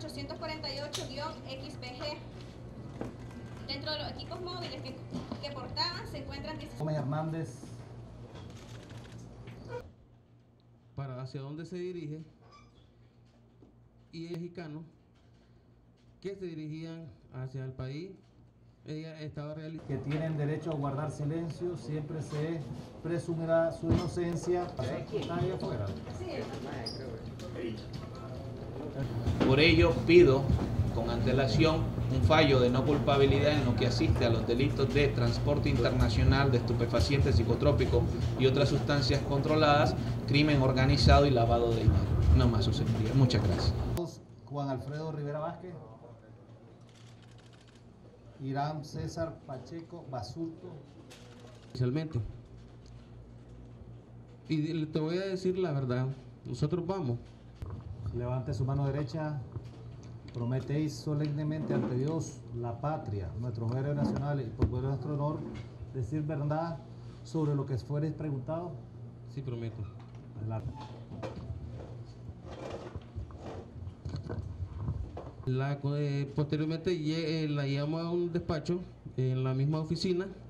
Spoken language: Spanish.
848-XBG. Dentro de los equipos móviles que portaban se encuentran... Gómez Hernández. Para hacia dónde se dirige, y mexicanos que se dirigían hacia el país. Ella estaba realizando Que tienen derecho a guardar silencio, siempre se presumirá su inocencia. ¿Está ahí afuera? Por ello pido con antelación un fallo de no culpabilidad en lo que asiste a los delitos de transporte internacional de estupefacientes psicotrópicos y otras sustancias controladas, crimen organizado y lavado de dinero. No más, su señoría. Muchas gracias. Juan Alfredo Rivera Vázquez. Irán César Pacheco Basurto. especialmente. Y te voy a decir la verdad, nosotros vamos. Levante su mano derecha. Prometéis solemnemente ante Dios, la patria, nuestros héroes nacionales y por nuestro honor decir verdad sobre lo que fueres preguntado. Sí, prometo. Adelante. Posteriormente la llevamos a un despacho en la misma oficina